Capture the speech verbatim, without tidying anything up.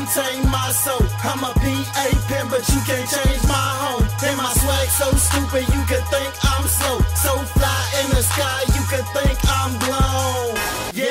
tame my soul. I'm a P A pimp, but you can't change my home. And my swag so stupid, you could think I'm slow. So